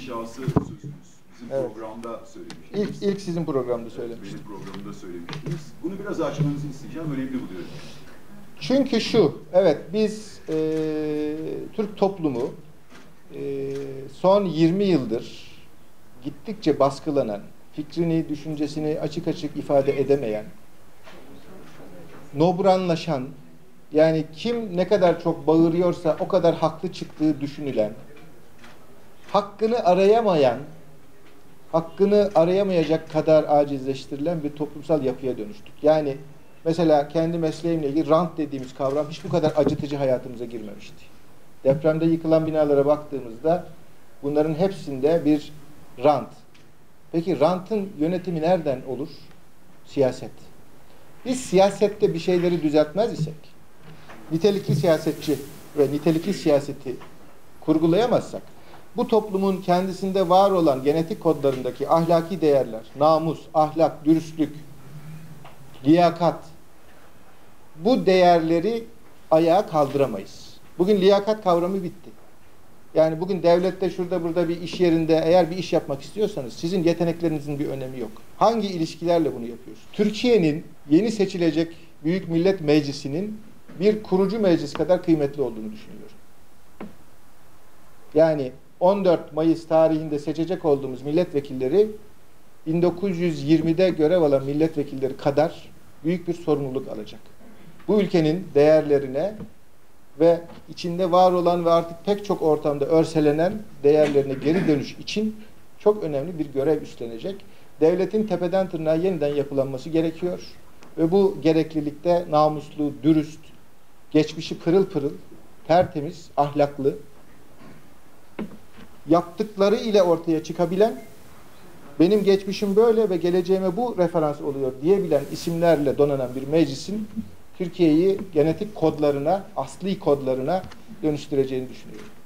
inşası sözünüz. Bizim programda söylemiştiniz. İlk sizin programda söylemiştiniz. Benim programda söylemiştiniz. Bunu biraz açmanızı isteyeceğim. Önemli buluyorum. Çünkü evet biz Türk toplumu son 20 yıldır gittikçe baskılanan, fikrini, düşüncesini açık açık ifade edemeyen, nobranlaşan, yani kim ne kadar çok bağırıyorsa o kadar haklı çıktığı düşünülen, hakkını arayamayacak kadar acizleştirilen bir toplumsal yapıya dönüştük. Yani mesela kendi mesleğimle ilgili rant dediğimiz kavram hiç bu kadar acıtıcı hayatımıza girmemişti. Depremde yıkılan binalara baktığımızda bunların hepsinde bir rant. Peki rantın yönetimi nereden olur? Siyaset. Biz siyasette bir şeyleri düzeltmez isek, nitelikli siyasetçi ve nitelikli siyaseti kurgulayamazsak, bu toplumun kendisinde var olan genetik kodlarındaki ahlaki değerler, namus, ahlak, dürüstlük, liyakat, bu değerleri ayağa kaldıramayız. Bugün liyakat kavramı bitti. Yani bugün devlette şurada burada bir iş yerinde eğer bir iş yapmak istiyorsanız sizin yeteneklerinizin bir önemi yok. Hangi ilişkilerle bunu yapıyorsunuz? Türkiye'nin yeni seçilecek Büyük Millet Meclisi'nin bir kurucu meclis kadar kıymetli olduğunu düşünüyorum. Yani 14 Mayıs tarihinde seçecek olduğumuz milletvekilleri 1920'de görev alan milletvekilleri kadar büyük bir sorumluluk alacak. Bu ülkenin değerlerine ve içinde var olan ve artık pek çok ortamda örselenen değerlerine geri dönüş için çok önemli bir görev üstlenecek. Devletin tepeden tırnağa yeniden yapılanması gerekiyor. Ve bu gereklilikte namuslu, dürüst, geçmişi pırıl pırıl, tertemiz, ahlaklı, yaptıkları ile ortaya çıkabilen, benim geçmişim böyle ve geleceğime bu referans oluyor diyebilen isimlerle donanan bir meclisin Türkiye'yi genetik kodlarına, asli kodlarına dönüştüreceğini düşünüyorum.